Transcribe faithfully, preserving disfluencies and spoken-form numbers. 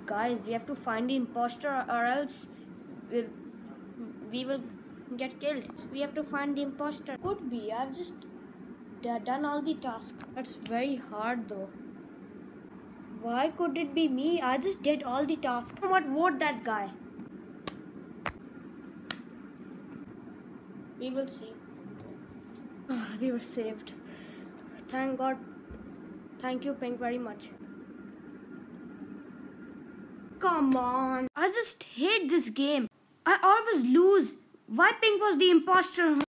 Guys, we have to find the imposter or else we, we will get killed. We have to find the imposter. Could be. I've just done all the tasks. That's very hard though. Why could it be me? I just did all the tasks. What? Vote that guy. We will see. We were saved. Thank God. Thank you, Pink, very much. Come on. I just hate this game. I always lose. Why Pink was the imposter?